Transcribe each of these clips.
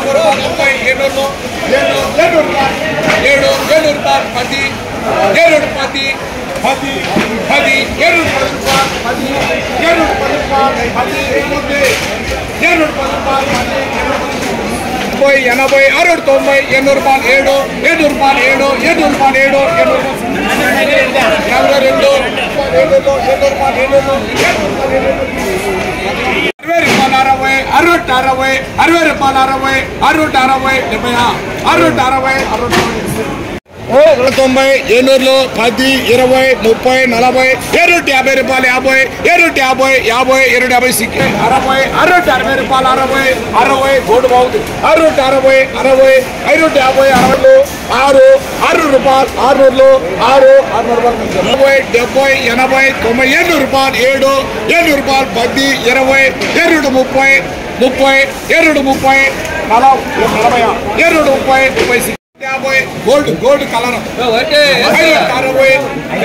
ఏనూరులో 10, 20, 30, 40 ఏరుటి 50 రూపాయలు 50 ఏరుటి 50 ఏరుటి 50 సిక్కి 60 అరటి 60 రూపాయలు 60 గోల్డ్ బాగుంది 60 60 ఐరుటి 50 60 6 రూపాయలు 600 6 70 80 90 700 రూపాయలు 10 20 ఏరుడు 30 ఏరుడు 30 40 ఏరుడు 30 గోల్డ్ కలర్ 60 500 రూపాయలు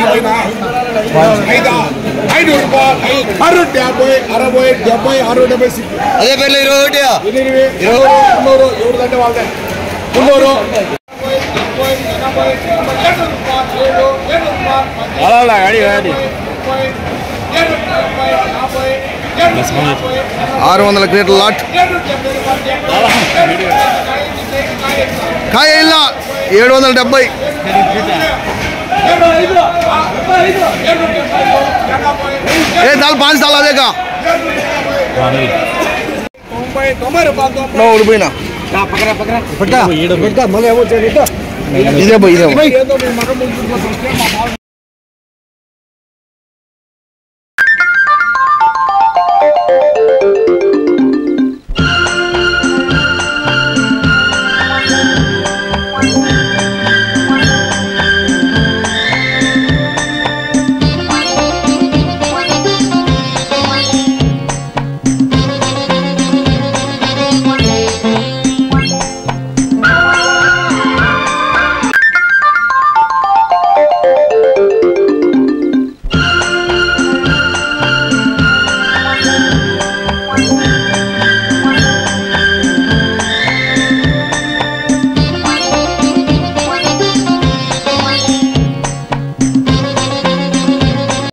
60 70 60 అదే పేర్లు 20 ఎవరిదంటే వాళ్ళదే 600 క్రేట్ల లాట్ కాయ ಇಲ್ಲ 770 ఏ దాల్ 5 साल आदेगा 90 రూపాయలు నో ఉడిపోయినా పక్కన మళ్ళీ ఏమో ఇదే